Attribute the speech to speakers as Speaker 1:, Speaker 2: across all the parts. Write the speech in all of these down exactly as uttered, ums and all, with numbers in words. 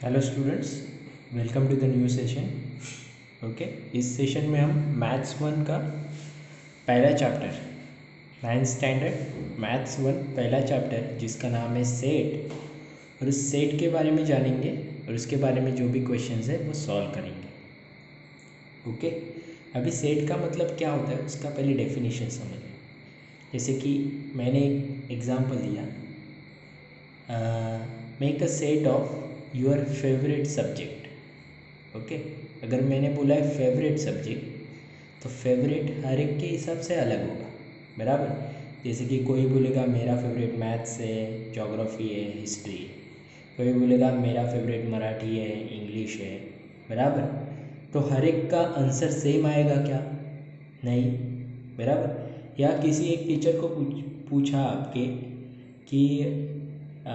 Speaker 1: Hello students, welcome to the new session. Okay, इस सेशन में हम मैथ्स वन का पहला chapter, ninth standard maths one पहला चैप्टर जिसका नाम है सेट, और उस सेट के बारे में जानेंगे और उसके बारे में जो भी क्वेश्चंस है वो सॉल्व करेंगे। ओके, अभी सेट का मतलब क्या होता है उसका पहले डेफिनेशन समझें। जैसे कि मैंने एक एग्जांपल दिया, make a set of your favourite subject. Okay, अगर मैंने बोला है फेवरेट सब्जेक्ट तो फेवरेट हर एक के हिसाब से अलग होगा, बराबर। जैसे कि कोई बोलेगा मेरा फेवरेट मैथ्स है, जोग्राफी है, हिस्ट्री है। कोई बोलेगा मेरा फेवरेट मराठी है, इंग्लिश है, बराबर। तो हर एक का आंसर सेम आएगा क्या? नहीं, बराबर। या किसी एक टीचर को पूछ पूछा आपके कि आ,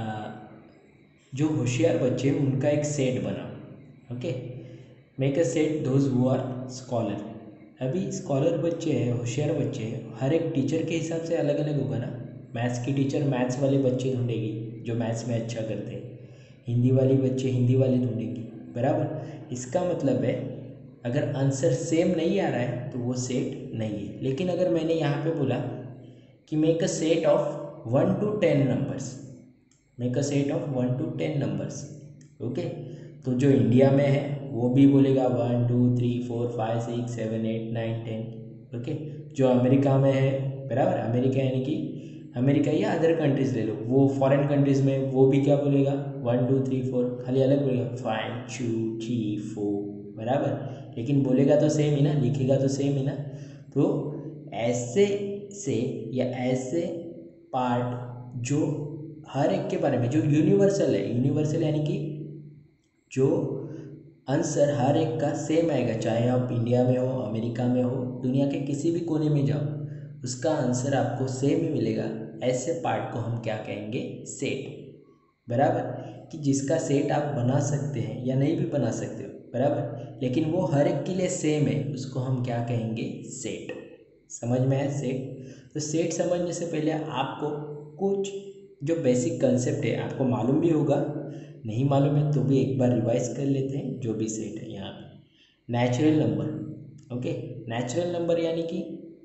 Speaker 1: जो होशियार बच्चे हैं उनका एक सेट बनाओ। Okay, make a set those who are scholar. अभी स्कॉलर बच्चे हैं, होशियार बच्चे हैं, हर एक टीचर के हिसाब से अलग अलग होगा ना। मैथ्स की टीचर मैथ्स वाले बच्चे ढूंढेगी जो मैथ्स में अच्छा करते हैं, हिंदी वाली बच्चे हिंदी वाले ढूंढेंगी, बराबर। इसका मतलब है अगर आंसर सेम नहीं आ रहा है तो वो सेट नहीं है। लेकिन अगर मैंने यहाँ पे बोला कि make a set of one to ten numbers, make a set of one to ten numbers, okay, तो जो इंडिया में है वो भी बोलेगा one two three four five six seven eight nine ten. Okay, जो अमेरिका में है, बराबर, अमेरिका यानी कि अमेरिका या अदर कंट्रीज ले लो, वो फॉरेन कंट्रीज में वो भी क्या बोलेगा वन टू थ्री फोर, खाली अलग बोलेगा फाइव टू थ्री फोर, बराबर। लेकिन बोलेगा तो सेम ही ना, लिखेगा तो सेम ही ना। तो ऐसे से या ऐसे पार्ट जो हर एक के बारे में जो यूनिवर्सल है, यूनिवर्सल यानी कि जो आंसर हर एक का सेम आएगा, चाहे आप इंडिया में हो, अमेरिका में हो, दुनिया के किसी भी कोने में जाओ, उसका आंसर आपको सेम ही मिलेगा। ऐसे पार्ट को हम क्या कहेंगे? सेट, बराबर। कि जिसका सेट आप बना सकते हैं या नहीं भी बना सकते हो, बराबर, लेकिन वो हर एक के लिए सेम है, उसको हम क्या कहेंगे? सेट। समझ में आया सेट? तो सेट समझने से पहले आपको कुछ जो बेसिक कंसेप्ट है आपको मालूम भी होगा, नहीं मालूम है तो भी एक बार रिवाइज कर लेते हैं। जो भी सेट है यहाँ पे natural number, okay, natural number यानी कि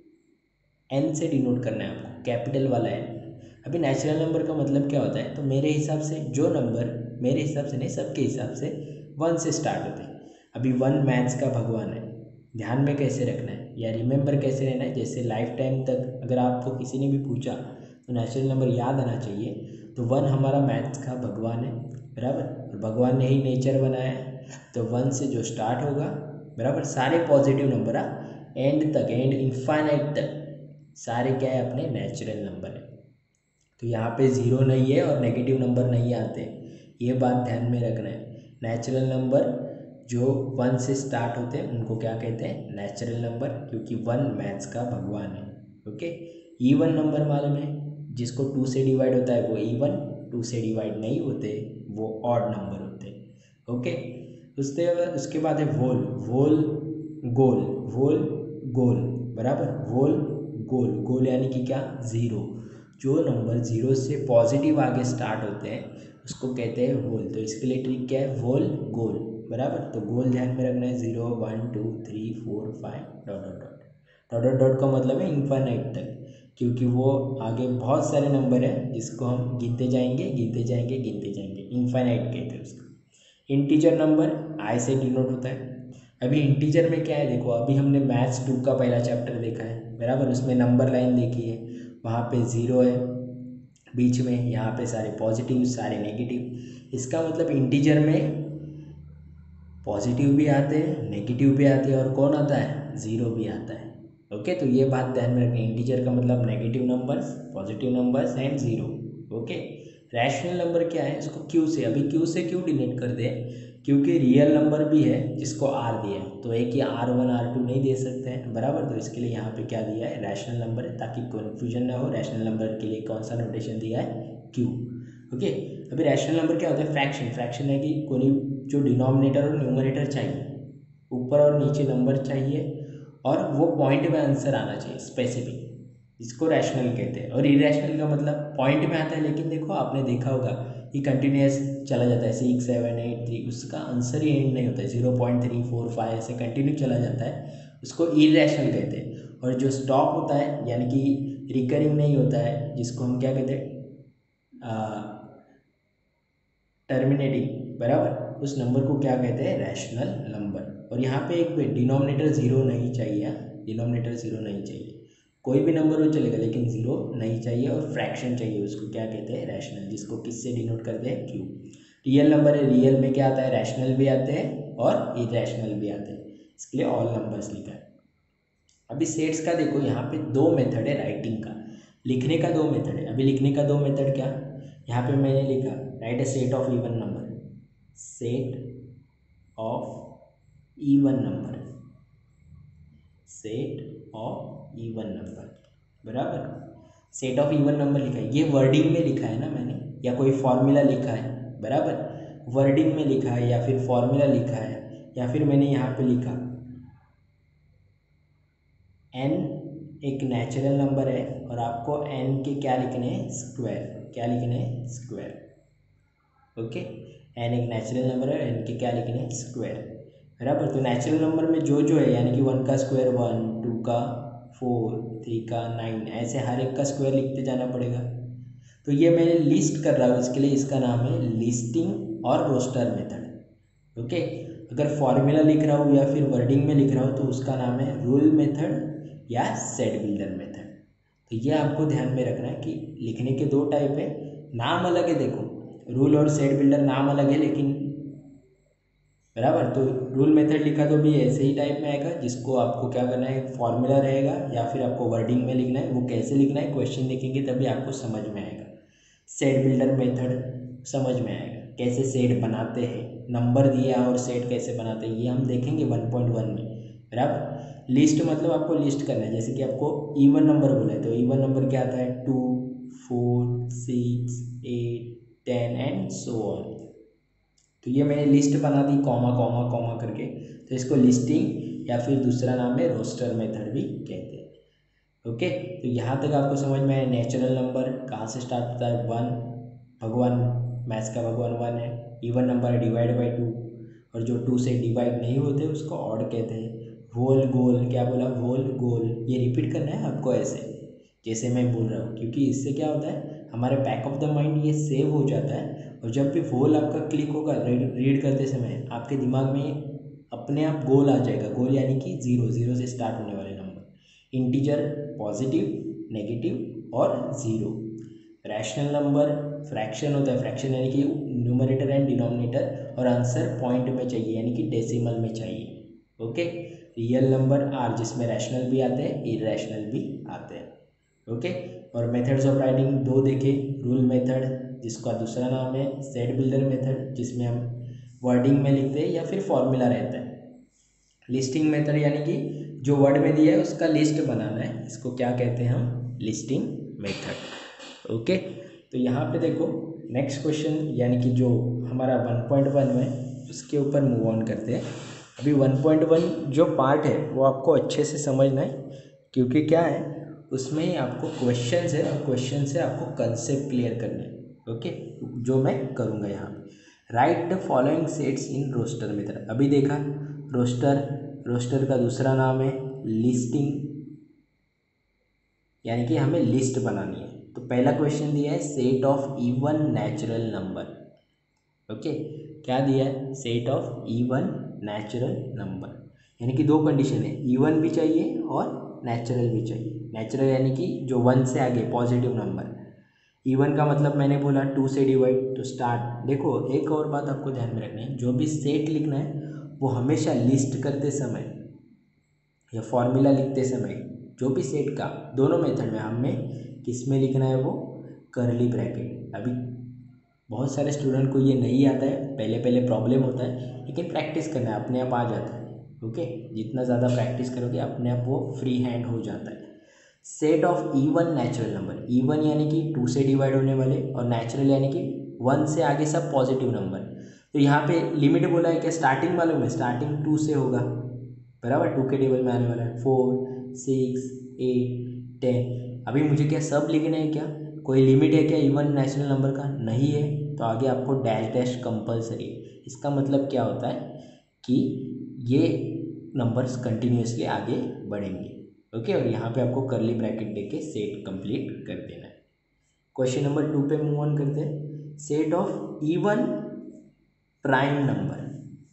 Speaker 1: एन से डिनोट करना है आपको, कैपिटल वाला एन। अभी नेचुरल नंबर का मतलब क्या होता है? तो मेरे हिसाब से जो नंबर, मेरे हिसाब से नहीं सबके हिसाब से, वन से स्टार्ट होते हैं। अभी वन मैथ्स का भगवान है, ध्यान में कैसे रखना है या रिमेंबर कैसे रहना है, जैसे लाइफ टाइम तक अगर आपको किसी ने भी पूछा तो नेचुरल नंबर याद आना चाहिए। तो वन हमारा मैथ्स का भगवान है, बराबर, और भगवान ने ही नेचर बनाया है, तो वन से जो स्टार्ट होगा, बराबर, सारे पॉजिटिव नंबर आ एंड तक, एंड इनफाइनाइट तक सारे क्या है? अपने नेचुरल नंबर है। तो यहाँ पे ज़ीरो नहीं है और नेगेटिव नंबर नहीं आते, ये बात ध्यान में रखना है। नेचुरल नंबर जो वन से स्टार्ट होते हैं उनको क्या कहते हैं? नेचुरल नंबर, क्योंकि वन मैथ्स का भगवान है। ओके, इवन नंबर मालूम है, जिसको टू से डिवाइड होता है वो इवन, टू से डिवाइड नहीं होते वो ऑड नंबर होते हैं। ओके, उसके बाद उसके बाद है वोल, वोल गोल, वोल गोल, बराबर, वोल गोल, गोल यानी कि क्या? ज़ीरो। जो नंबर ज़ीरो से पॉजिटिव आगे स्टार्ट होते हैं उसको कहते हैं होल। तो इसके लिए ट्रिक क्या है? होल गोल, बराबर। तो गोल ध्यान में रखना है, zero one two three four five dot dot dot dot dot dot का मतलब है इनफाइनाइट तक, क्योंकि वो आगे बहुत सारे नंबर हैं जिसको हम गिनते जाएंगे गिनते जाएंगे गिनते जाएंगे, इनफाइनाइट कहते हैं उसको। इंटीजर नंबर आई से डिनोट होता है। अभी इंटीजर में क्या है देखो, अभी हमने मैथ्स टू का पहला चैप्टर देखा है, बराबर, उसमें नंबर लाइन देखी है, वहाँ पे ज़ीरो है बीच में, यहाँ पे सारे पॉजिटिव सारे नेगेटिव। इसका मतलब इंटीजर में पॉजिटिव भी आते हैं, नेगेटिव भी आते हैं, और कौन आता है? ज़ीरो भी आता है। ओके, तो ये बात ध्यान में रखें, इंटीजर का मतलब negative numbers, positive numbers and zero. Okay, rational number क्या है? इसको क्यू से, अभी क्यू से क्यों डिनोट कर दे? क्योंकि रियल नंबर भी है जिसको आर दिया है, तो एक ही आर वन आर टू नहीं दे सकते हैं, बराबर। तो इसके लिए यहाँ पे क्या दिया है? रैशनल नंबर है, ताकि कन्फ्यूजन ना हो। रैशनल नंबर के लिए कौन सा नोटेशन दिया है? क्यू। ओके, अभी रैशनल नंबर क्या होता है? फ्रैक्शन, फ्रैक्शन है कि कोई जो डिनोमिनेटर और न्यूमरेटर चाहिए, ऊपर और नीचे नंबर चाहिए, और वो पॉइंट में आंसर आना चाहिए स्पेसिफिक। इसको रैशनल कहते हैं। और इरेशनल का मतलब पॉइंट में आता है, लेकिन देखो आपने देखा होगा कि कंटिन्यूस चला जाता है, सिक्स सेवन एट थ्री, उसका आंसर ही एंड नहीं होता है, zero point three four five ऐसे कंटिन्यू चला जाता है, उसको इरेशनल कहते हैं। और जो स्टॉप होता है यानी कि रिकरिंग नहीं होता है, जिसको हम क्या कहते हैं, टर्मिनेटिंग, बराबर, उस नंबर को क्या कहते हैं, रैशनल नंबर। और यहाँ पे एक डिनोमिनेटर ज़ीरो नहीं चाहिए, डिनोमिनेटर ज़ीरो नहीं चाहिए, कोई भी नंबर हो चलेगा लेकिन ज़ीरो नहीं चाहिए, और फ्रैक्शन चाहिए, उसको क्या कहते हैं, रैशनल, जिसको किससे डिनोट करते हैं, क्यू। रियल नंबर है, रियल में क्या आता है, रैशनल भी आते हैं और इरेशनल भी आते हैं, इसके लिए ऑल नंबर्स लिखा है। अभी सेट्स का देखो, यहाँ पे दो मेथड है राइटिंग का, लिखने का दो मेथड है। अभी लिखने का दो मेथड क्या, यहाँ पे मैंने लिखा write a set of even number, set of even number, set of even number, बराबर, सेट ऑफ इवन नंबर लिखा है, ये वर्डिंग में लिखा है ना मैंने, या कोई फॉर्मूला लिखा है, बराबर, वर्डिंग में लिखा है या फिर फॉर्मूला लिखा है, या फिर मैंने यहाँ पे लिखा एन एक नेचुरल नंबर है और आपको एन के क्या लिखने हैं, स्क्वायर, क्या लिखने हैं, स्क्वायर, ओके। एन एक नेचुरल नंबर है, एन के क्या लिखने हैं, स्क्वायर, बराबर। तो नेचुरल नंबर में जो जो है यानी कि वन का स्क्वायर वन, टू का फोर, थ्री का नाइन, ऐसे हर एक का स्क्वायर लिखते जाना पड़ेगा। तो ये मैं लिस्ट कर रहा हूँ, इसके लिए इसका नाम है लिस्टिंग और रोस्टर मेथड, ओके। अगर फॉर्मूला लिख रहा हूँ या फिर वर्डिंग में लिख रहा हूँ तो उसका नाम है रूल मेथड या सेट बिल्डर मेथड। तो ये आपको ध्यान में रखना है कि लिखने के दो टाइप है, नाम अलग है, देखो रूल और सेट बिल्डर नाम अलग है लेकिन, बराबर। तो रूल मेथड लिखा तो भी ऐसे ही टाइप में आएगा, जिसको आपको क्या करना है, फॉर्मूला रहेगा या फिर आपको वर्डिंग में लिखना है, वो कैसे लिखना है क्वेश्चन देखेंगे तभी आपको समझ में आएगा। सेट बिल्डर मेथड समझ में आएगा, कैसे सेट बनाते हैं, नंबर दिया और सेट कैसे बनाते हैं ये हम देखेंगे वन पॉइंट वन में, बराबर। लिस्ट मतलब आपको लिस्ट करना है, जैसे कि आपको इवन नंबर बोला है तो इवन नंबर क्या आता है, two, four, six, eight, ten and so on. तो ये मैंने लिस्ट बना दी कॉमा कॉमा कॉमा करके, तो इसको लिस्टिंग या फिर दूसरा नाम है रोस्टर मेथड भी कहते हैं, ओके। तो यहाँ तक आपको समझ में आया, नेचुरल नंबर कहाँ से स्टार्ट होता है, वन, भगवान, मैथ्स का भगवान वन है, even number divide by two, और जो टू से डिवाइड नहीं होते उसको ऑड कहते हैं। होल गोल, क्या बोला, होल गोल, ये रिपीट करना है आपको ऐसे जैसे मैं बोल रहा हूँ, क्योंकि इससे क्या होता है, हमारे बैक ऑफ द माइंड ये सेव हो जाता है, और जब भी होल आपका क्लिक होगा रीड करते समय आपके दिमाग में अपने आप गोल आ जाएगा। गोल यानी कि जीरो, जीरो से स्टार्ट होने वाले नंबर, इंटीजर, पॉजिटिव, नेगेटिव और ज़ीरो। रैशनल नंबर फ्रैक्शन होता है, फ्रैक्शन यानी कि न्यूमरेटर एंड डिनोमिनेटर, और आंसर पॉइंट में चाहिए यानी कि डेसिमल में चाहिए, ओके। रियल नंबर आर, जिसमें रैशनल भी आते हैं इरेशनल भी आते हैं, ओके। और मेथड्स ऑफ राइटिंग दो देखे, रूल मेथड जिसका दूसरा नाम है सेट बिल्डर मेथड, जिसमें हम वर्डिंग में लिखते हैं या फिर फॉर्मूला रहता है। लिस्टिंग मेथड यानी कि जो वर्ड में दिया है उसका लिस्ट बनाना है, इसको क्या कहते हैं हम, लिस्टिंग मेथड, ओके। तो यहाँ पे देखो नेक्स्ट क्वेश्चन यानी कि जो हमारा वन पॉइंट वन में, उसके ऊपर मूव ऑन करते हैं। अभी वन पॉइंट वन जो पार्ट है वो आपको अच्छे से समझना है, क्योंकि क्या है उसमें ही आपको क्वेश्चन है और क्वेश्चन से आपको कंसेप्ट क्लियर करने हैं, ओके। जो मैं करूँगा यहाँ पे, right the following sets in roster method. अभी देखा रोस्टर, रोस्टर का दूसरा नाम है लिस्टिंग, यानी कि हमें लिस्ट बनानी है। तो पहला क्वेश्चन दिया है set of even natural number, okay. क्या दिया है, set of even natural number, यानी कि दो कंडीशन है, इवन भी चाहिए और नेचुरल भी चाहिए। नेचुरल यानी कि जो वन से आगे पॉजिटिव नंबर, इवन का मतलब मैंने बोला टू से डिवाइड, तो स्टार्ट। देखो एक और बात आपको ध्यान में रखनी है, जो भी सेट लिखना है वो हमेशा लिस्ट करते समय या फॉर्मूला लिखते समय, जो भी सेट का दोनों मेथड में हमें किस में लिखना है, वो करली ब्रैकेट। अभी बहुत सारे स्टूडेंट को ये नहीं आता है, पहले पहले प्रॉब्लम होता है, लेकिन प्रैक्टिस करना है, अपने आप आ जाता है, ओके। जितना ज़्यादा प्रैक्टिस करोगे अपने आप वो फ्री हैंड हो जाता है। Set of even natural number, even यानी कि टू से डिवाइड होने वाले, और नेचुरल यानी कि वन से आगे सब पॉजिटिव नंबर। तो यहाँ पे लिमिट बोला है क्या, स्टार्टिंग मालूम है, स्टार्टिंग टू से होगा, बराबर, टू के टेबल में आने वाला है, फोर, सिक्स, एट, टेन, अभी मुझे क्या सब लिखना है क्या, कोई लिमिट है क्या इवन नेचुरल नंबर का, नहीं है, तो आगे आपको डैश डैश कंपलसरी है। इसका मतलब क्या होता है कि ये नंबर्स कंटिन्यूसली आगे बढ़ेंगे। ओके, और यहाँ पे आपको करली ब्रैकेट देके सेट कंप्लीट कर देना है। क्वेश्चन नंबर टू पे मूव ऑन करते हैं। Set of even prime number.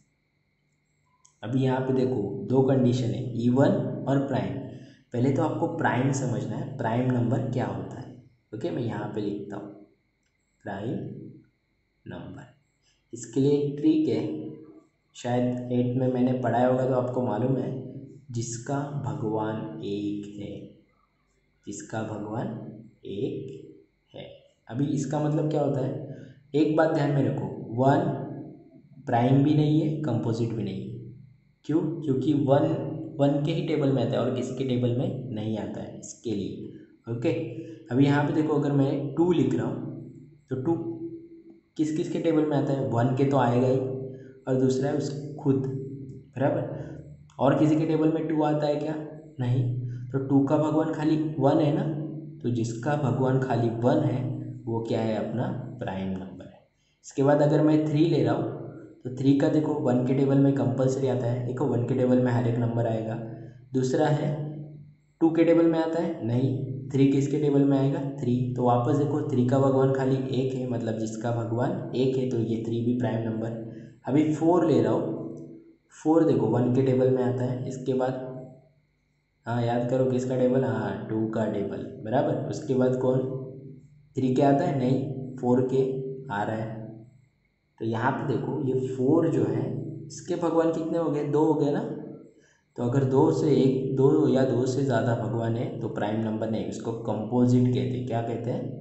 Speaker 1: अभी यहाँ पे देखो दो कंडीशन है, इवन और प्राइम। पहले तो आपको प्राइम समझना है, प्राइम नंबर क्या होता है। ओके, मैं यहाँ पे लिखता हूँ प्राइम नंबर। इसके लिए एक ट्रिक है, शायद एट में मैंने पढ़ाया होगा तो आपको मालूम है, जिसका भगवान एक है, जिसका भगवान एक है। अभी इसका मतलब क्या होता है, एक बात ध्यान में रखो, वन प्राइम भी नहीं है, कंपोजिट भी नहीं है। क्यों? क्योंकि वन वन के ही टेबल में आता है और किसी के टेबल में नहीं आता है, इसके लिए। ओके, अभी यहाँ पे देखो, अगर मैं टू लिख रहा हूँ तो टू किस किस के टेबल में आता है, वन के तो आएगा ही, और दूसरा है उस खुद, बराबर। और किसी के टेबल में टू आता है क्या? नहीं। तो टू का भगवान खाली वन है ना, तो जिसका भगवान खाली वन है वो क्या है, अपना प्राइम नंबर है। इसके बाद अगर मैं थ्री ले रहा हूँ तो थ्री का देखो वन के टेबल में कंपलसरी आता है, देखो वन के टेबल में हर एक नंबर आएगा। दूसरा है टू के टेबल में आता है, नहीं। थ्री किसके टेबल में आएगा? थ्री। तो वापस देखो थ्री का भगवान खाली एक है, मतलब जिसका भगवान एक है, तो ये थ्री भी प्राइम नंबर। अभी फोर ले रहा हूँ, फोर देखो वन के टेबल में आता है। इसके बाद हाँ याद करो किसका टेबल, हाँ टू का टेबल, बराबर। उसके बाद कौन, थ्री के आता है, नहीं, फोर के आ रहा है। तो यहाँ पे देखो ये फोर जो है इसके भगवान कितने हो गए, दो हो गए ना। तो अगर दो से एक, दो या दो से ज़्यादा भगवान है तो प्राइम नंबर नहीं, इसको कंपोजिट कहते हैं। क्या कहते हैं?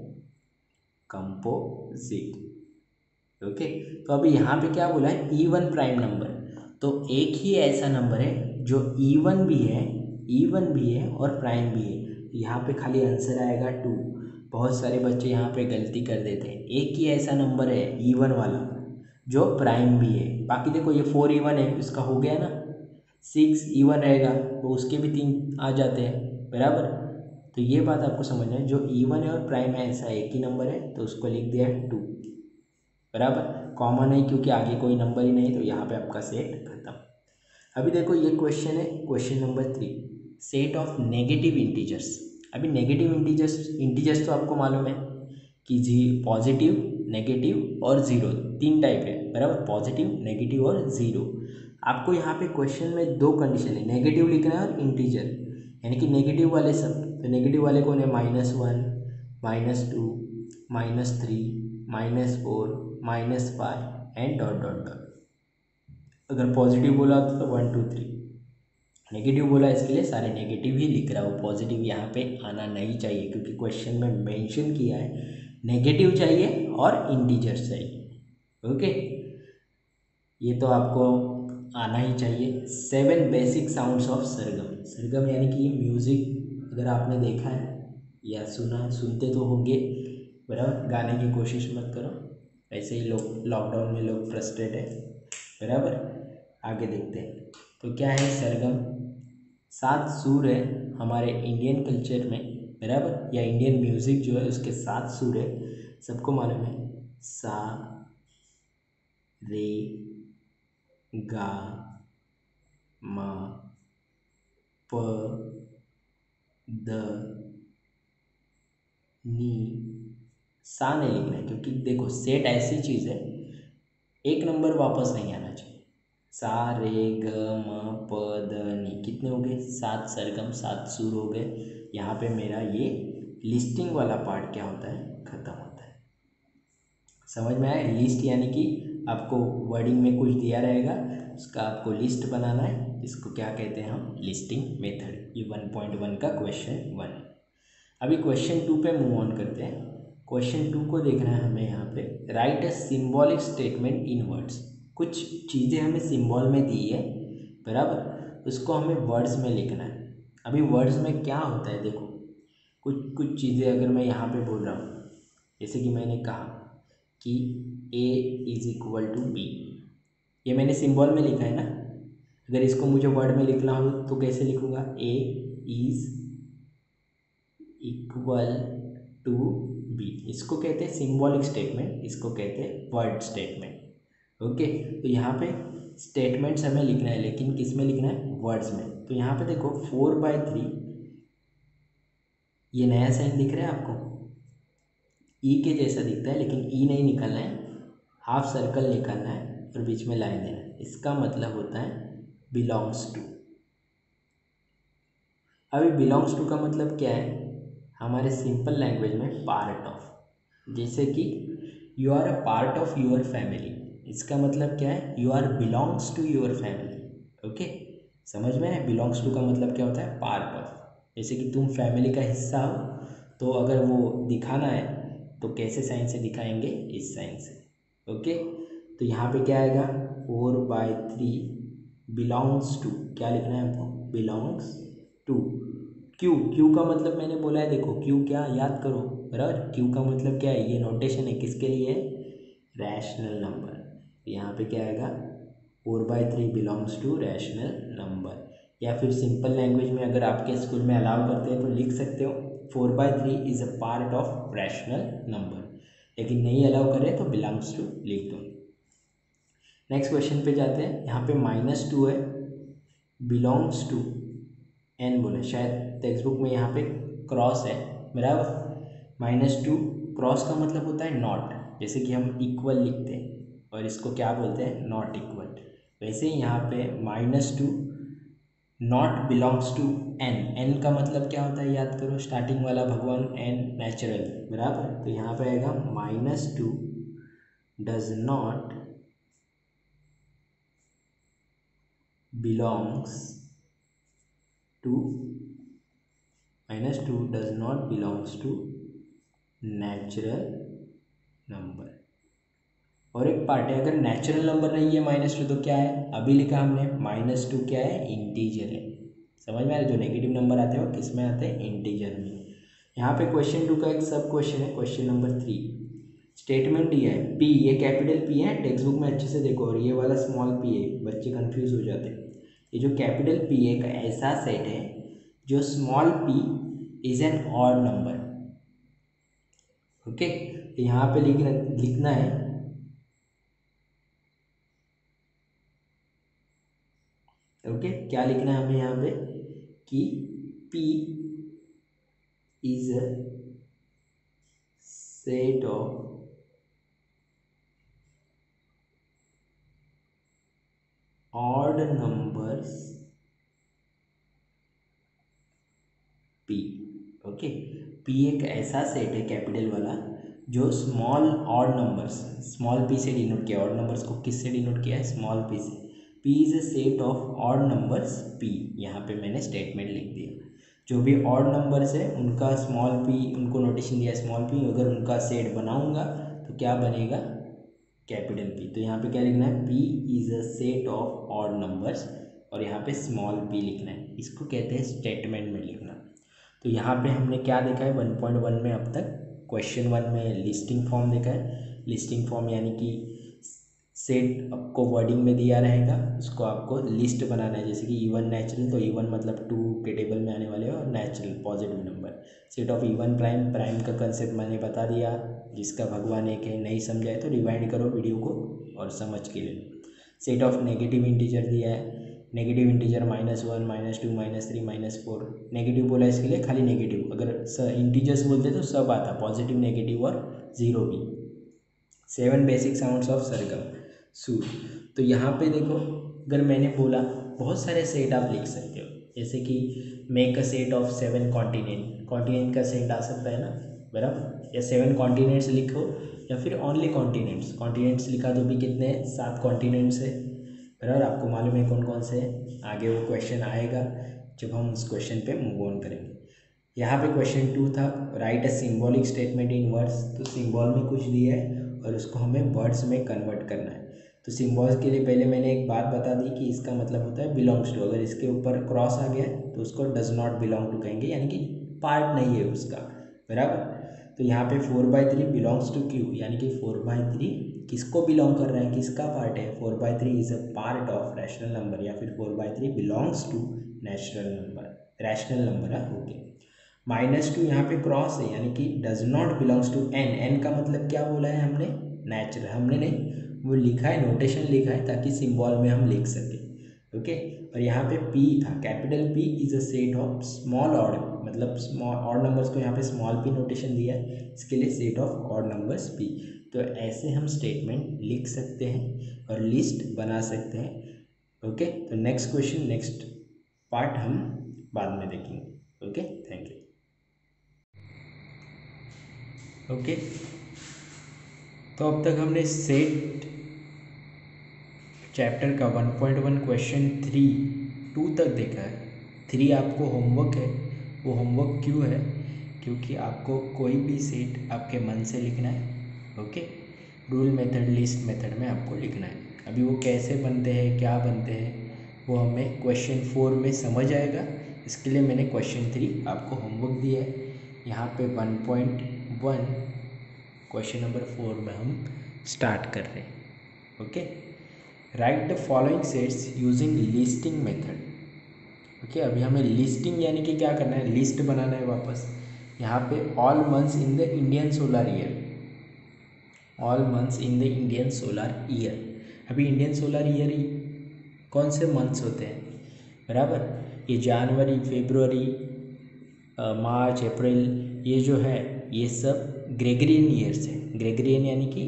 Speaker 1: कंपोजिट। ओके, तो अभी यहाँ पे क्या बोला है, इवन प्राइम नंबर। तो एक ही ऐसा नंबर है जो इवन भी है, इवन भी है और प्राइम भी है। यहाँ पे खाली आंसर आएगा टू। बहुत सारे बच्चे यहाँ पे गलती कर देते हैं, एक ही ऐसा नंबर है इवन वाला जो प्राइम भी है। बाकी देखो ये फोर इवन है, इसका हो गया ना, सिक्स इवन रहेगा तो उसके भी तीन आ जाते हैं, बराबर। तो ये बात आपको समझना है, जो इवन है और प्राइम है ऐसा एक ही नंबर है, तो उसको लिख दिया है टू, बराबर। कॉमन है क्योंकि आगे कोई नंबर ही नहीं, तो यहाँ पे आपका सेट खत्म। अभी देखो ये क्वेश्चन है, question number three, set of negative integers. अभी नेगेटिव इंटीजर्स, इंटीजर्स तो आपको मालूम है कि जी पॉजिटिव, नेगेटिव और ज़ीरो, तीन टाइप है, बराबर। पॉजिटिव, नेगेटिव और ज़ीरो। आपको यहाँ पे क्वेश्चन में दो कंडीशन है, नेगेटिव लिखना है और इंटीजर, यानी कि नेगेटिव वाले सब। तो नेगेटिव वाले कौन है, minus one, minus two, minus three, minus four, minus five and dot dot dot. अगर पॉजिटिव बोला तो वन टू थ्री, नेगेटिव बोला इसके लिए सारे नेगेटिव ही लिख रहा हूँ, पॉजिटिव यहाँ पे आना नहीं चाहिए, क्योंकि क्वेश्चन में मेंशन किया है नेगेटिव चाहिए और इंटीजर्स चाहिए। ओके, ये तो आपको आना ही चाहिए। Seven basic sounds of sargam. सरगम यानी कि म्यूज़िक, अगर आपने देखा है या सुना, सुनते तो होंगे, बराबर। गाने की कोशिश मत करो, ऐसे ही लोग लॉकडाउन में लोग फ्रस्ट्रेट है, बराबर। आगे देखते हैं तो क्या है सरगम। सात सुर है हमारे इंडियन कल्चर में, बराबर, या इंडियन म्यूज़िक जो है उसके सात सुर है, सबको मालूम है। सा, रे, गा, मा, प, द, नी। सा नहीं लिखना है क्योंकि देखो सेट ऐसी चीज़ है, एक नंबर वापस नहीं आना चाहिए। सा, रे, ग, म, प, द, नी, कितने हो गए, सात सरगम, सात सुर हो गए। यहाँ पे मेरा ये लिस्टिंग वाला पार्ट क्या होता है, खत्म होता है। समझ में आया? लिस्ट यानी कि आपको वर्डिंग में कुछ दिया रहेगा, उसका आपको लिस्ट बनाना है, इसको क्या कहते हैं हम, लिस्टिंग मेथड। ये वन पॉइंट वन का क्वेश्चन वन। अभी क्वेश्चन टू पे मूव ऑन करते हैं। क्वेश्चन टू को देखना है हमें यहाँ पे, right a symbolic statement in words. कुछ चीज़ें हमें सिंबल में दी है, बराबर, उसको हमें वर्ड्स में लिखना है। अभी वर्ड्स में क्या होता है देखो, कुछ कुछ चीज़ें अगर मैं यहाँ पे बोल रहा हूँ, जैसे कि मैंने कहा कि A is equal to B, ये मैंने सिंबल में लिखा है ना। अगर इसको मुझे वर्ड में लिखना हो तो कैसे लिखूँगा, A is equal to B, इसको कहते हैं सिंबॉलिक स्टेटमेंट, इसको कहते हैं वर्ड स्टेटमेंट। ओके, तो यहाँ पे स्टेटमेंट्स हमें लिखना है, लेकिन किस में लिखना है, वर्ड्स में। तो यहाँ पे देखो फोर बाई थ्री, ये नया साइन दिख रहा है आपको, ई के जैसा दिखता है, लेकिन ई नहीं निकालना है, हाफ सर्कल निकालना है और बीच में लाइन देना है। इसका मतलब होता है बिलोंग्स टू। अभी बिलोंग्स टू का मतलब क्या है, हमारे सिंपल लैंग्वेज में पार्ट ऑफ। जैसे कि you are a part of your family, इसका मतलब क्या है, you are belongs to your family. Okay, समझ में है, बिलोंग्स टू का मतलब क्या होता है, पार्ट ऑफ। जैसे कि तुम फैमिली का हिस्सा हो, तो अगर वो दिखाना है तो कैसे साइन से दिखाएंगे, इस साइन से। ओके, तो यहाँ पे क्या आएगा, four by three belongs to, क्या लिखना है आपको, बिलोंग्स टू। क्यू, क्यू का मतलब मैंने बोला है, देखो क्यू क्या, याद करो बराबर, क्यू का मतलब क्या है, ये नोटेशन है किसके लिए, रैशनल नंबर। यहाँ पे क्या आएगा, four by three belongs to rational number. या फिर सिंपल लैंग्वेज में अगर आपके स्कूल में अलाउ करते हैं तो लिख सकते हो, four by three is a part of rational number. लेकिन नहीं अलाउ करें तो बिलोंग्स टू लिख दो। नेक्स्ट क्वेश्चन पे जाते हैं। यहाँ पे माइनस टू है, बिलोंग्स टू एन बोले, शायद टेक्स्ट बुक में यहाँ पे क्रॉस है बराबर। माइनस टू क्रॉस का मतलब होता है नॉट, जैसे कि हम इक्वल लिखते हैं और इसको क्या बोलते हैं, नॉट इक्वल। वैसे ही यहाँ पे minus two not belongs to N, N का मतलब क्या होता है, याद करो, स्टार्टिंग वाला भगवान एन नेचुरल बराबर। तो यहाँ पे आएगा minus two does not belongs to, minus two does not belongs to natural number. और एक पार्ट है, अगर नेचुरल नंबर नहीं है माइनस टू तो क्या है, अभी लिखा हमने, माइनस टू क्या है, इंटीजर है। समझ में आ रहा है, जो नेगेटिव नंबर आते हैं वो किस में आते हैं, इंटीजर में। यहाँ पे क्वेश्चन टू का एक सब क्वेश्चन है, क्वेश्चन नंबर थ्री। स्टेटमेंट दिया है पी, ये कैपिटल पी है, टेक्स्ट बुक में अच्छे से देखो, और ये वाला स्मॉल पी है, बच्चे कंफ्यूज हो जाते हैं। ये जो कैपिटल पी है का ऐसा सेट है जो small P is an odd number. Okay, तो यहाँ पे लिखना लिखना है, ओके okay? क्या लिखना है हमें यहाँ पे कि P is a set of odd numbers P। Okay, P एक ऐसा सेट है कैपिटल वाला जो small odd numbers, small p से डिनोट किया, ऑड नंबर्स को किस से डिनोट किया है, स्मॉल p से। P is a set of odd numbers P, यहाँ पे मैंने स्टेटमेंट लिख दिया। जो भी ऑड नंबर्स है उनका स्मॉल p, उनको नोटेशन दिया स्मॉल p, अगर उनका सेट बनाऊंगा तो क्या बनेगा, कैपिटल P। तो यहाँ पे क्या लिखना है, P is a set of odd numbers, और यहाँ पे स्मॉल p लिखना है, इसको कहते हैं स्टेटमेंट में लिखना। तो यहाँ पे हमने क्या देखा है वन पॉइंट वन में अब तक, क्वेश्चन वन में लिस्टिंग फॉर्म देखा है। लिस्टिंग फॉर्म यानी कि सेट आपको वर्डिंग में दिया रहेगा, उसको आपको लिस्ट बनाना है। जैसे कि इवन नेचुरल, तो इवन मतलब टू के टेबल में आने वाले हो, और natural positive number. Set of even prime, prime का कंसेप्ट मैंने बता दिया, जिसका भगवान एक है, नहीं समझाए तो रिवाइंड करो वीडियो को और समझ के ले लो। सेट ऑफ नेगेटिव इंटीजर दिया है, negative integer minus one, minus two, minus three, minus four. Negative बोला इसके लिए खाली नेगेटिव, अगर इंटीजर्स बोलते तो सब आता, पॉजिटिव, नेगेटिव और जीरो भी। Seven basic sounds of circle सूर। तो यहाँ पे देखो, अगर मैंने बोला, बहुत सारे सेट आप लिख सकते हो, जैसे कि make a set of seven continent, continent का सेट आ सकता है ना बराबर, या सेवन कॉन्टिनेंट्स लिखो, या फिर ओनली कॉन्टिनेंट्स, कॉन्टिनेंट्स लिखा तो भी कितने, सात कॉन्टिनेंट्स है बराबर। आपको मालूम है कौन कौन से हैं, आगे वो क्वेश्चन आएगा जब हम उस क्वेश्चन पे मूव ऑन करेंगे। यहाँ पे क्वेश्चन टू था, right a symbolic statement in words. तो सिंबल में कुछ दिया है और उसको हमें वर्ड्स में कन्वर्ट करना है। तो सिंबल्स के लिए पहले मैंने एक बात बता दी कि इसका मतलब होता है बिलोंग्स टू, अगर इसके ऊपर क्रॉस आ गया तो उसको डज नॉट बिलोंग टू कहेंगे, यानी कि पार्ट नहीं है उसका बराबर। तो यहाँ पे four by three belongs to Q, यानी कि फोर बाई थ्री किसको बिलोंग कर रहा है, किसका पार्ट है, four by three is a part of rational number, या फिर four by three belongs to natural number, rational number है। ओके, माइनस टू यहाँ पे क्रॉस है यानी कि does not belongs to N. N का मतलब क्या बोला है हमने, नेचुरल। हमने नहीं, वो लिखा है, नोटेशन लिखा है ताकि सिंबल में हम लिख सकें। ओके, और यहाँ पे पी था, capital P is a set of small odd, मतलब स्मॉल ऑड नंबर्स को यहाँ पे स्मॉल पी नोटेशन दिया है, इसके लिए set of odd numbers P. तो ऐसे हम स्टेटमेंट लिख सकते हैं और लिस्ट बना सकते हैं। ओके, तो नेक्स्ट क्वेश्चन, नेक्स्ट पार्ट हम बाद में देखेंगे। Okay, thank you. ओके, तो अब तक हमने सेट चैप्टर का one point one question three two तक देखा है। थ्री आपको होमवर्क है, वो होमवर्क क्यों है, क्योंकि आपको कोई भी सेट आपके मन से लिखना है। Okay, rule method, list method में आपको लिखना है। अभी वो कैसे बनते हैं, क्या बनते हैं, वो हमें क्वेश्चन फोर में समझ आएगा। इसके लिए मैंने क्वेश्चन थ्री आपको होमवर्क दिया है। यहाँ पे one point one question number four में हम स्टार्ट कर रहे हैं। Okay, right the following sets using listing method. Okay, अभी हमें लिस्टिंग यानी कि क्या करना है, लिस्ट बनाना है वापस। यहाँ पे all months in the Indian solar year, all months in the Indian solar year. अभी इंडियन सोलर ईयर कौन से मंथ्स होते हैं, बराबर, ये जनवरी, फरवरी, मार्च, अप्रैल, ये जो है ये सब ग्रेगरियन ईयर्स है। ग्रेगरियन यानी कि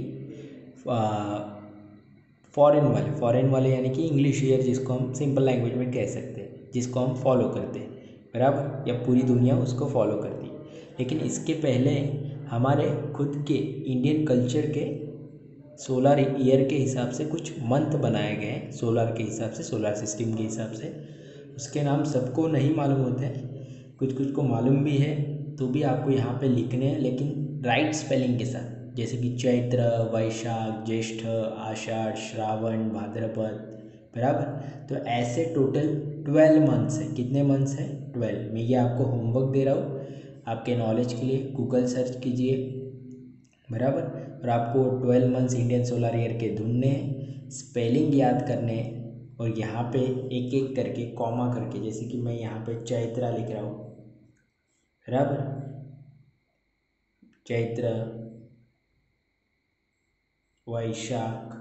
Speaker 1: फॉरेन वाले, फॉरेन वाले यानी कि इंग्लिश ईयर, जिसको हम सिंपल लैंग्वेज में कह सकते हैं, जिसको हम फॉलो करते हैं, बराबर, या पूरी दुनिया उसको फॉलो करती है। लेकिन इसके पहले हमारे खुद के इंडियन कल्चर के सोलर ईयर के हिसाब से कुछ मंथ बनाए गए हैं, सोलर के हिसाब से, सोलर सिस्टम के हिसाब से। उसके नाम सबको नहीं मालूम होते हैं, कुछ कुछ को मालूम भी है, तो भी आपको यहाँ पे लिखने हैं, लेकिन राइट स्पेलिंग के साथ। जैसे कि चैत्र, वैशाख, ज्येष्ठ, आषाढ़, श्रावण, भाद्रपद, बराबर। तो ऐसे टोटल ट्वेल्व मंथ्स हैं। कितने मंथ्स हैं, ट्वेल्व। मैं ये आपको होमवर्क दे रहा हूँ आपके नॉलेज के लिए, गूगल सर्च कीजिए, बराबर। और आपको twelve months Indian solar year के ढूंढने हैं, स्पेलिंग याद करने हैं, और यहाँ पे एक एक करके कॉमा करके, जैसे कि मैं यहाँ पे चैत्रा लिख रहा हूँ, बराबर, चैत्र, वैशाख,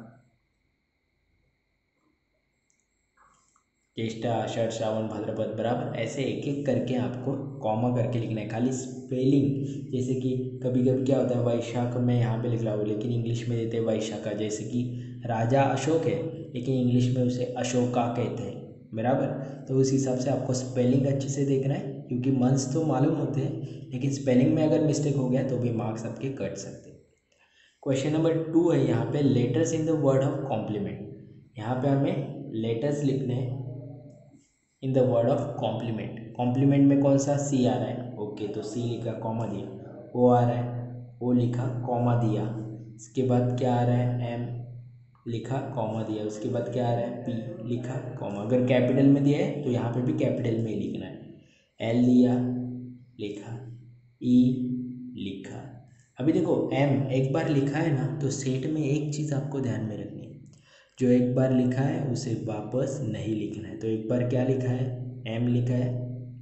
Speaker 1: ज्येष्ठ, आषाढ़, श्रावण, भाद्रपद, बराबर। ऐसे एक एक करके आपको कॉमा करके लिखना है, खाली स्पेलिंग। जैसे कि कभी कभी क्या होता है, वैशाख में यहाँ पे लिख रहा हूँ, लेकिन इंग्लिश में देते हैं वैशाखा। जैसे कि राजा अशोक है, लेकिन इंग्लिश में उसे अशोका कहते हैं, बराबर। तो उस हिसाब से आपको स्पेलिंग अच्छे से देखना है, क्योंकि मंथ्स तो मालूम होते हैं, लेकिन स्पेलिंग में अगर मिस्टेक हो गया तो भी मार्क्स आपके कट सकते हैं। क्वेश्चन नंबर टू है यहाँ पे, letters in the word of complement. यहाँ पे हमें लेटर्स लिखने हैं in the word of complement. Complement में कौन सा, सी आ रहा है, ओके, तो सी लिखा, कॉमा दिया। ओ आ रहा है, ओ लिखा, कॉमा दिया। इसके बाद क्या आ रहा है, एम लिखा, कॉमा दिया। उसके बाद क्या आ रहा है, पी लिखा, कॉमा। अगर कैपिटल में दिया है तो यहाँ पे भी कैपिटल में ही लिखना है। एल दिया, लिखा, ई लिखा। अभी देखो, एम एक बार लिखा है ना, तो सेट में एक चीज़ आपको ध्यान में रखनी है, जो एक बार लिखा है उसे वापस नहीं लिखना है। तो एक बार क्या लिखा है, एम लिखा है,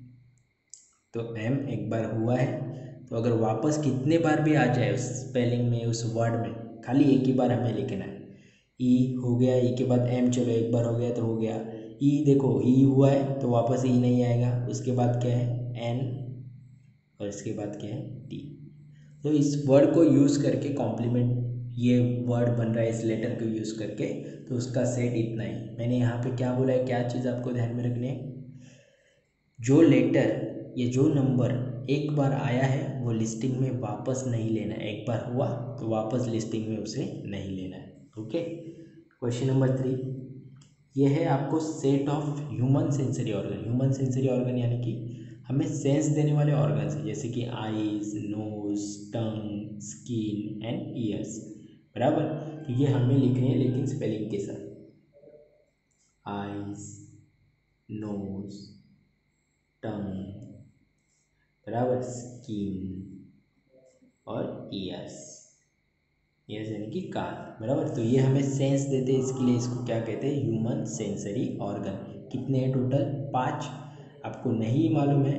Speaker 1: तो एम एक बार हुआ है, तो अगर वापस कितने बार भी आ जाए उस स्पेलिंग में, उस वर्ड में, खाली एक ही बार हमें लिखना है। ई हो गया, ई के बाद एम, चलो एक बार हो गया तो हो गया। ई देखो, ई हुआ है तो वापस ई नहीं आएगा। उसके बाद क्या है, एन, और इसके बाद क्या है, टी। तो इस वर्ड को यूज़ करके कॉम्प्लीमेंट, ये वर्ड बन रहा है इस लेटर को यूज़ करके, तो उसका सेट इतना ही। मैंने यहाँ पे क्या बोला है, क्या चीज़ आपको ध्यान में रखनी है, जो लेटर, ये जो नंबर एक बार आया है वो लिस्टिंग में वापस नहीं लेना है। एक बार हुआ तो वापस लिस्टिंग में उसे नहीं लेना है। ओके, क्वेश्चन नंबर थ्री, ये है आपको set of human sensory organ. Human sensory organ यानी कि हमें सेंस देने वाले ऑर्गन्स हैं, जैसे कि eyes, nose, tongue, skin and ears, बराबर। तो ये हमें लिखने हैं, लेकिन स्पेलिंग के साथ। आईज, नोज, टंग, बराबर, स्किन और ईयर्स, ईयर्स यानी कि कान, बराबर। तो ये हमें सेंस देते हैं, इसके लिए इसको क्या कहते हैं, ह्यूमन सेंसरी ऑर्गन। कितने हैं टोटल, पाँच। आपको नहीं मालूम है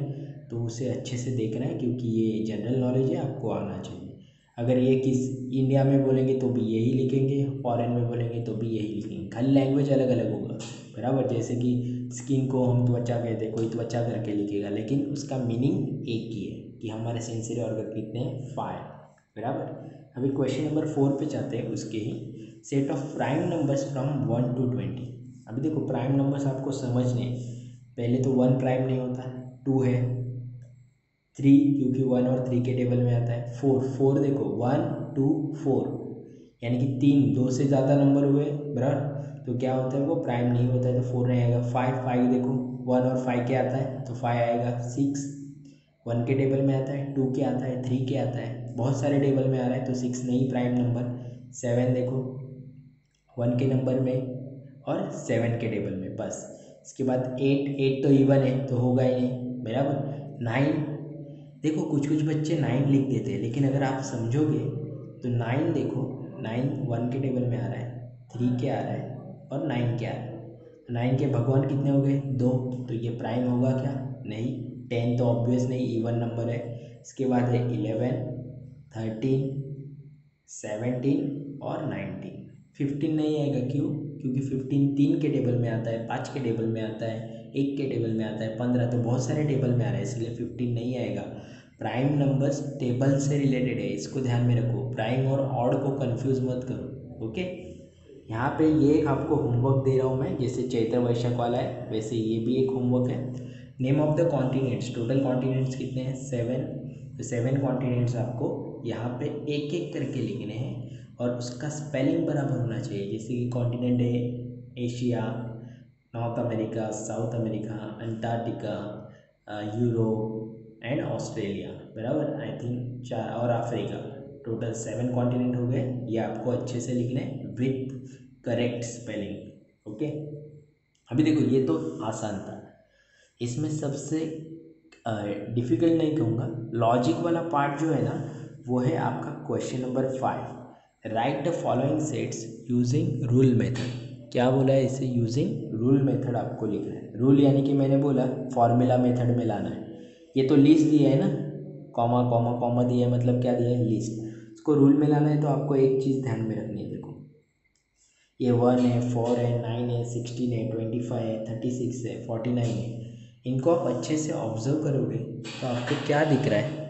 Speaker 1: तो उसे अच्छे से देखना है, क्योंकि ये जनरल नॉलेज है, आपको आना चाहिए। अगर ये किस इंडिया में बोलेंगे तो भी यही लिखेंगे, फॉरेन में बोलेंगे तो भी यही लिखेंगे, खाली लैंग्वेज अलग अलग होगा, बराबर। जैसे कि स्किन को हम त्वचा कहते हैं, कोई त्वचा करके लिखेगा, लेकिन उसका मीनिंग एक ही है कि हमारे सेंसरी ऑर्गन कितने हैं, फाइव, बराबर। अभी क्वेश्चन नंबर फोर पे जाते हैं, उसके ही set of prime numbers from one to twenty. अभी देखो प्राइम नंबर्स आपको समझने, पहले तो वन प्राइम नहीं होता, टू है, थ्री क्योंकि वन और थ्री के टेबल में आता है, फोर फोर देखो वन टू फोर, यानी कि तीन, दो से ज़्यादा नंबर हुए बराबर, तो क्या होता है वो प्राइम नहीं होता है, तो फोर नहीं आएगा। फाइव फाइव देखो वन और फाइव के आता है तो फाइव आएगा। सिक्स वन के टेबल में आता है, टू के आता है, थ्री के आता है, बहुत सारे टेबल में आ रहा है तो सिक्स नहीं प्राइम नंबर। सेवन देखो वन के नंबर में और सेवन के टेबल में, बस। इसके बाद एट, एट तो इवन है तो होगा ही नहीं, बराबर। नाइन देखो कुछ कुछ बच्चे नाइन लिख देते हैं, लेकिन अगर आप समझोगे तो नाइन देखो, नाइन वन के टेबल में आ रहा है, थ्री के आ रहा है और नाइन के आ रहा है। नाइन के भगवान कितने हो गए, दो, तो ये प्राइम होगा क्या, नहीं। टेन तो ऑब्वियस नहीं, इवन नंबर है। इसके बाद है इलेवन, थर्टीन, सेवनटीन और नाइनटीन। फिफ्टीन नहीं आएगा, क्यों, क्योंकि फिफ्टीन तीन के टेबल में आता है, पाँच के टेबल में आता है, एक के टेबल में आता है, पंद्रह, तो बहुत सारे टेबल में आ रहा है, इसलिए फिफ्टीन नहीं आएगा। प्राइम नंबर्स टेबल से रिलेटेड है, इसको ध्यान में रखो, प्राइम और ऑड को कंफ्यूज मत करो, ओके। यहाँ पे ये आपको होमवर्क दे रहा हूँ मैं, जैसे चैत्र वैशाख वाला है वैसे ये भी एक होमवर्क है। Name of the continents, total continents कितने हैं, सेवन, तो सेवन कॉन्टिनेंट्स आपको यहाँ पे एक एक करके लिखने हैं और उसका स्पेलिंग बराबर होना चाहिए। जैसे कि कॉन्टिनेंट है Asia, North America, South America, Antarctica, Europe and Australia, बराबर। आई थिंक चार, और अफ्रीका, टोटल सेवन कॉन्टिनेंट हो गए। ये आपको अच्छे से लिखने विथ करेक्ट स्पेलिंग, ओके। अभी देखो ये तो आसान था, इसमें सबसे डिफ़िकल्ट नहीं कहूँगा, लॉजिक वाला पार्ट जो है ना वो है आपका question number five. Right the following sets using rule method. क्या बोला है इसे, यूजिंग रूल मेथड आपको लिखना है। रूल यानी कि मैंने बोला फॉर्मूला मेथड में लाना है। ये तो लिस्ट दिया है ना, कॉमा कॉमा कॉमा दिया है, मतलब क्या दिया है, लिस्ट। इसको रूल में लाना है तो आपको एक चीज़ ध्यान में रखनी है, देखो ये वन है, फोर है, नाइन है, सिक्सटीन है, ट्वेंटी फाइव है, थर्टी सिक्स है, फोर्टी नाइन है। इनको आप अच्छे से ऑब्जर्व करोगे तो आपको क्या दिख रहा है,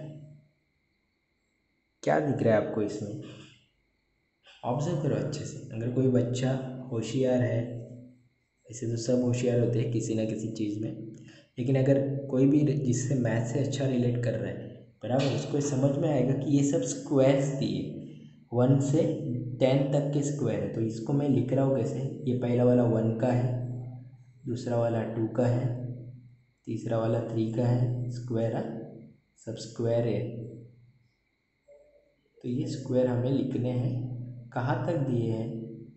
Speaker 1: क्या दिख रहा है आपको इसमें, ऑब्जर्व करो अच्छे से। अगर कोई बच्चा होशियार है, ऐसे तो सब होशियार होते हैं किसी ना किसी चीज़ में, लेकिन अगर कोई भी जिससे मैथ से अच्छा रिलेट कर रहा है, बराबर, उसको समझ में आएगा कि ये सब स्क्वायर्स दिए, वन से टेन तक के स्क्वायर है। तो इसको मैं लिख रहा हूँ कैसे, ये पहला वाला वन का है, दूसरा वाला टू का है, तीसरा वाला थ्री का है, स्क्वायर है, सब स्क्वायर है। तो ये स्क्वायर हमें लिखने हैं, कहाँ तक दिए हैं,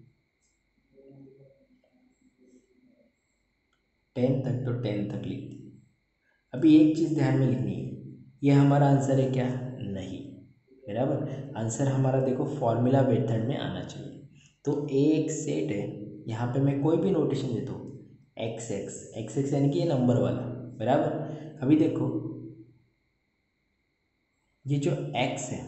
Speaker 1: टेन तक, तो टेन तक लिख दिए। अभी एक चीज़ ध्यान में लिखनी है, ये हमारा आंसर है क्या, नहीं, बराबर। आंसर हमारा देखो फॉर्मूला मेथड में आना चाहिए। तो एक सेट है, यहाँ पे मैं कोई भी नोटेशन देता हूँ, एक्स एक्स एक्स एक्स यानी कि ये नंबर वाला, बराबर। अभी देखो ये जो एक्स है,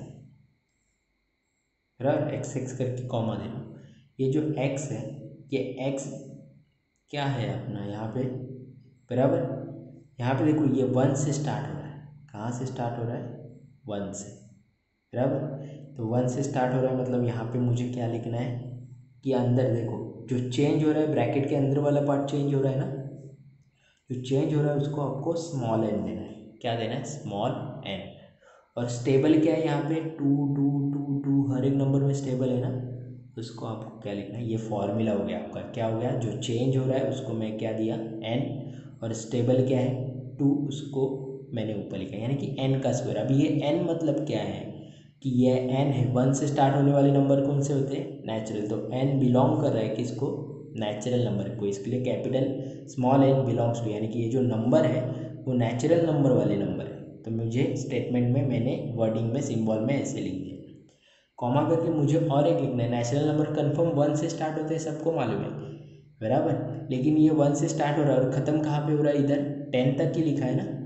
Speaker 1: बराबर, एक्स एक्स करके कॉमा दे रहा हूँ, ये जो एक्स है, ये एक्स क्या है अपना यहाँ पे, बराबर। यहाँ पे देखो ये वन से स्टार्ट हो रहा है, कहाँ से स्टार्ट हो रहा है, वन से, बराबर। तो वन से स्टार्ट हो रहा है मतलब यहाँ पे मुझे क्या लिखना है कि अंदर देखो जो चेंज हो रहा है, ब्रैकेट के अंदर वाला पार्ट चेंज हो रहा है ना, जो चेंज हो रहा है उसको आपको स्मॉल एन देना है। क्या देना है, स्मॉल एन। और स्टेबल क्या है यहाँ पे, टू टू टू टू, हर एक नंबर में स्टेबल है ना, उसको आपको क्या लिखना है, ये फॉर्मूला हो गया आपका। क्या हो गया, जो चेंज हो रहा है उसको मैं क्या दिया, एन, और स्टेबल क्या है, टू, उसको मैंने ऊपर लिखा, यानी कि एन का स्क्वायर। अभी ये एन मतलब क्या है कि ये एन है, वन से स्टार्ट होने वाले नंबर कौन से होते हैं, नेचुरल। तो एन बिलोंग कर रहा है किसको, नेचुरल नंबर को, इसके लिए capital small N belongs to, यानी कि ये जो नंबर है वो नेचुरल नंबर वाले नंबर है। तो मुझे स्टेटमेंट में मैंने वर्डिंग में सिंबल में ऐसे लिख दिया, कॉमा करके मुझे और एक लिखना है। नेचुरल नंबर कन्फर्म वन से स्टार्ट होते हैं, सबको मालूम है, बराबर। लेकिन ये वन से स्टार्ट हो रहा है और ख़त्म कहाँ पे हो रहा है, इधर टेन तक ही लिखा है ना,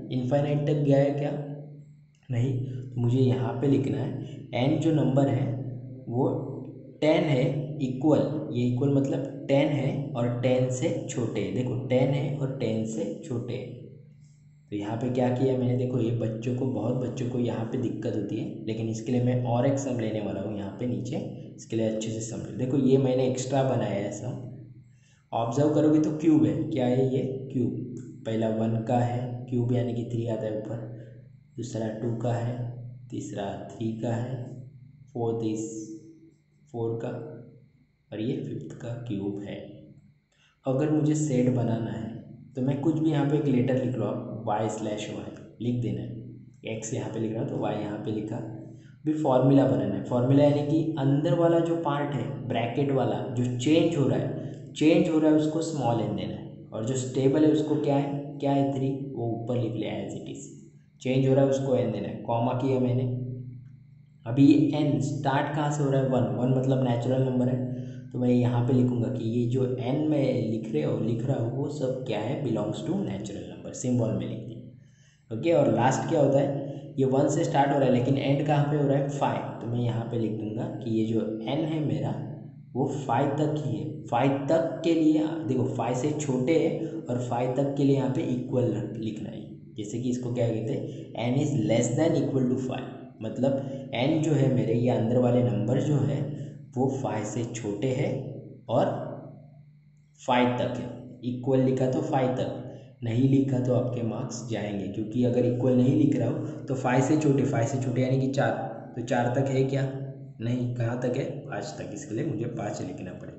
Speaker 1: इनफाइनाइट तक गया है क्या? नहीं। तो मुझे यहाँ पे लिखना है एन जो नंबर है वो टेन है इक्वल, ये इक्वल मतलब टेन है और टेन से छोटे है। देखो टेन है और टेन से छोटे है। तो यहाँ पे क्या किया मैंने, देखो ये बच्चों को, बहुत बच्चों को यहाँ पे दिक्कत होती है, लेकिन इसके लिए मैं और एक सम लेने वाला हूँ यहाँ पे नीचे, इसके लिए अच्छे से समझो। देखो ये मैंने एक्स्ट्रा बनाया है सम, ऑब्जर्व करोगे तो क्यूब है, क्या है ये? क्यूब। पहला वन का है क्यूब यानी कि थ्री आता है ऊपर, दूसरा टू का है, तीसरा थ्री का है, फोर्थ इज फोर का, और ये फिफ्थ का क्यूब है। अगर मुझे सेट बनाना है तो मैं कुछ भी यहाँ पे एक लेटर लिख लो आप, वाई स्लैश वाई लिख देना है, एक्स यहाँ पे लिख रहा हूँ तो वाई यहाँ पे लिखा। भी फॉर्मूला बनाना है, फॉर्मूला यानी कि अंदर वाला जो पार्ट है ब्रैकेट वाला जो चेंज हो रहा है, चेंज हो रहा है उसको स्मॉल एन देना है, और जो स्टेबल है उसको क्या है, क्या है थ्री, वो ऊपर लिख लिया एज इट इज। चेंज हो रहा है उसको एन देना है, कॉमा किया मैंने। अभी ये एन स्टार्ट कहाँ से हो रहा है, वन, वन मतलब नेचुरल नंबर है, तो मैं यहाँ पे लिखूंगा कि ये जो एन में लिख रहे हो लिख रहा हूँ वो सब क्या है, belongs to natural number, symbol में लिख दिया। ओके, और लास्ट क्या होता है, ये वन से स्टार्ट हो रहा है लेकिन एंड कहाँ पे हो रहा है, फाइव, तो मैं यहाँ पे लिख दूंगा कि ये जो एन है मेरा वो फाइव तक ही है। फाइव तक के लिए देखो, फाइव से छोटे है और फाइव तक के लिए यहाँ पे इक्वल लिखना है। जैसे कि इसको क्या कहते हैं, N is less than equal to five, मतलब एन जो है मेरे ये अंदर वाले नंबर जो है वो फाइव से छोटे हैं और फाइव तक है। इक्वल लिखा तो फाइव तक, नहीं लिखा तो आपके मार्क्स जाएंगे, क्योंकि अगर इक्वल नहीं लिख रहा हो तो फाइव से छोटे, फाइव से छोटे यानी कि चार, तो चार तक है क्या, नहीं, कहाँ तक है, पाँच तक, इसके लिए मुझे पाँच लिखना पड़ेगा।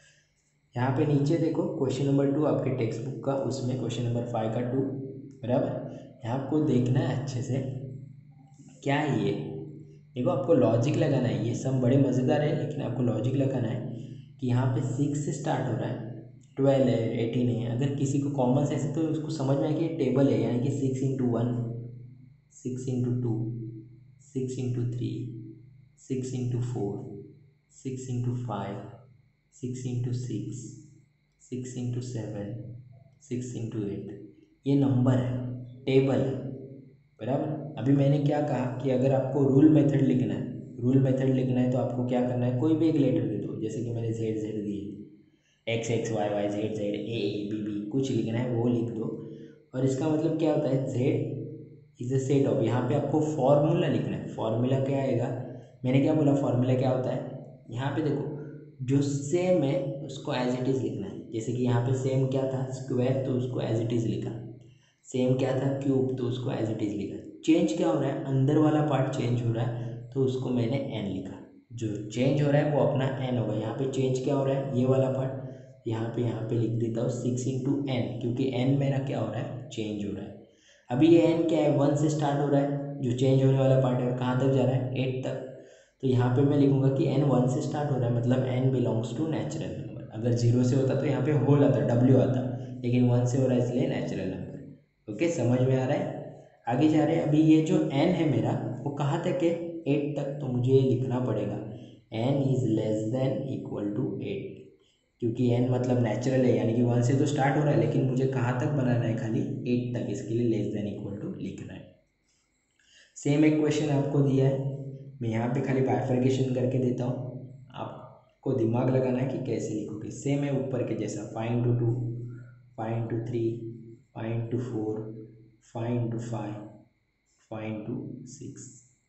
Speaker 1: यहाँ पे नीचे देखो क्वेश्चन नंबर टू आपके टेक्स्ट बुक का, उसमें क्वेश्चन नंबर फाइव का टू, बराबर। यहाँ आपको देखना है अच्छे से क्या है ये, देखो आपको लॉजिक लगाना है, ये सब बड़े मज़ेदार है लेकिन आपको लॉजिक लगाना है कि यहाँ पे सिक्स से स्टार्ट हो रहा है, ट्वेल्व है, एटीन है। अगर किसी को कॉमन सेंस है तो उसको समझ में आए कि ये टेबल है, यानी कि six into one, six into two, six into three, six into four, six into five, six into six, six into seven, six into eight, ये नंबर है, टेबल है, बराबर। अभी मैंने क्या कहा कि अगर आपको रूल मेथड लिखना है, रूल मेथड लिखना है तो आपको क्या करना है, कोई भी एक लेटर दे दो, जैसे कि मैंने जेड जेड दिए, X X Y Y, Z Z, A A B B, कुछ लिखना है वो लिख दो। और इसका मतलब क्या होता है, Z is a set of, यहाँ पे आपको फॉर्मूला लिखना है। फॉर्मूला क्या आएगा, मैंने क्या बोला, फॉर्मूला क्या होता है, यहाँ पे देखो जो सेम है उसको एज इट इज़ लिखना है। जैसे कि यहाँ पे सेम क्या था, स्क्वायर, तो उसको एज इट इज़ लिखा, सेम क्या था, क्यूब, तो उसको एज इट इज़ लिखा। चेंज क्या हो रहा है, अंदर वाला पार्ट चेंज हो रहा है तो उसको मैंने एन लिखा, जो चेंज हो रहा है वो अपना एन होगा। यहाँ पे चेंज क्या हो रहा है, ये वाला पार्ट, यहाँ पे यहाँ पे लिख देता हूँ सिक्स इंटू एन, क्योंकि एन मेरा क्या हो रहा है, चेंज हो रहा है। अभी ये एन क्या है, वन से स्टार्ट हो रहा है, जो चेंज होने वाला पार्ट है, कहाँ तक जा रहा है, एट तक। तो यहाँ पे मैं लिखूंगा कि एन वन से स्टार्ट हो रहा है, मतलब N belongs to natural number. अगर जीरो से होता तो यहाँ पे होल आता, डब्ल्यू आता, लेकिन वन से हो रहा है इसलिए नेचुरल नंबर। ओके, समझ में आ रहा है, आगे जा रहे हैं। अभी ये जो एन है मेरा वो कहाँ तक है, एट तक, तो मुझे लिखना पड़ेगा N is less than equal to eight, क्योंकि एन मतलब नेचुरल है, यानी कि वन से तो स्टार्ट हो रहा है लेकिन मुझे कहाँ तक बनाना है, खाली एट तक, इसके लिए लेस देन इक्वल टू लिखना है। सेम एक क्वेश्चन आपको दिया है, मैं यहाँ पे खाली बाइफर्केशन करके देता हूँ, आपको दिमाग लगाना है कि कैसे लिखोगे। सेम है ऊपर के जैसा, five into two, five into three, five into four, five into five, five into six.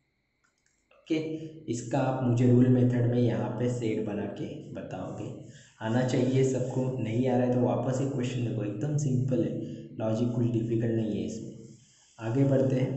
Speaker 1: Okay, इसका आप मुझे रूल मेथड में यहाँ पे सेट बना के बताओगे। आना चाहिए सबको, नहीं आ रहा है तो वापस एक क्वेश्चन देखो, एकदम सिंपल है, लॉजिक कुछ डिफिकल्ट नहीं है इसमें। आगे बढ़ते हैं,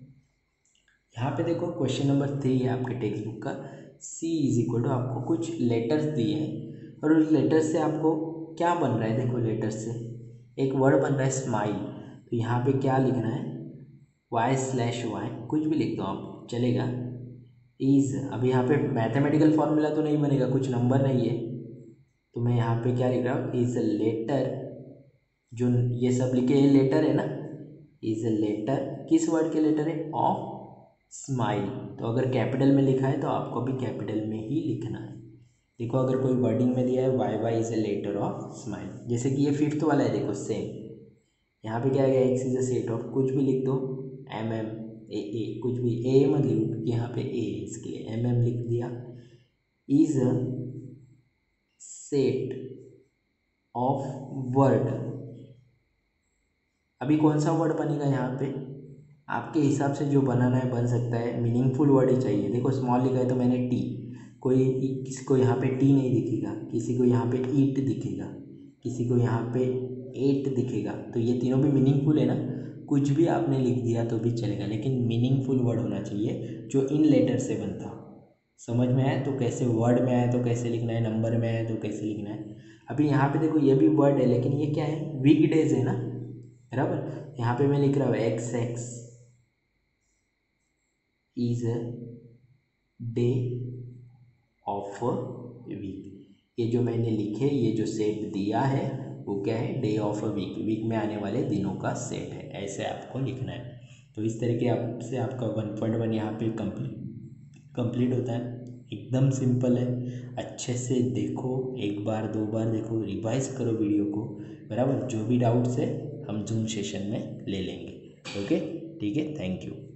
Speaker 1: यहाँ पे देखो क्वेश्चन नंबर थ्री है आपके टेक्स्ट बुक का, सी इज इक्वल टू, आपको कुछ लेटर्स दिए हैं और उस लेटर से आपको क्या बन रहा है, देखो लेटर्स से एक वर्ड बन रहा है स्माइल, तो यहाँ पे क्या लिखना है, वाई स्लैश वाई, कुछ भी लिख दो आप चलेगा। इज, अब यहाँ पे मैथमेटिकल फॉर्मूला तो नहीं बनेगा, कुछ नंबर नहीं है, तो मैं यहाँ पे क्या लिख रहा हूँ, इज अ लेटर, जो ये सब लिखे ये लेटर है ना, इज अ लेटर, किस वर्ड के लेटर है, ऑफ स्माइल। तो अगर कैपिटल में लिखा है तो आपको भी कैपिटल में ही लिखना है। देखो अगर कोई वर्डिंग में दिया है Y Y is a letter of smile, जैसे कि ये फिफ्थ वाला है, देखो सेम, यहाँ पे क्या आ गया, X is a set of, कुछ भी लिख दो, एम एम ए ए, कुछ भी ए मत लिखो क्योंकि यहाँ पे ए है, इसके लिए एम एम लिख दिया, is a set of word. अभी कौन सा वर्ड बनेगा यहाँ पे, आपके हिसाब से जो बनाना है बन सकता है, मीनिंगफुल वर्ड ही चाहिए। देखो स्मॉल लिखा है तो मैंने टी, कोई किसी को यहाँ पे टी नहीं दिखेगा, किसी को यहाँ पे ईट दिखेगा, किसी को यहाँ पे एट दिखेगा, तो ये तीनों भी मीनिंगफुल है ना। कुछ भी आपने लिख दिया तो भी चलेगा, लेकिन मीनिंगफुल वर्ड होना चाहिए जो इन लेटर से बनता हो। समझ में आया तो कैसे, वर्ड में आया तो कैसे लिखना है, नंबर में आया तो कैसे लिखना है। अभी यहाँ पे देखो ये भी वर्ड है, लेकिन ये क्या है, वीक डेज है ना, बराबर। यहाँ पे मैं लिख रहा हूँ X X is a day of a week. ये जो मैंने लिखे, ये जो सेट दिया है वो क्या है, day of a week, week में आने वाले दिनों का सेट है, ऐसे आपको लिखना है। तो इस तरीके आपसे आपका वन पॉइंट वन यहाँ पे कंप्लीट कंप्लीट होता है। एकदम सिंपल है, अच्छे से देखो, एक बार दो बार देखो, रिवाइज करो वीडियो को, बराबर। जो भी डाउट्स है हम जूम सेशन में ले लेंगे। ओके, ठीक है, थैंक यू।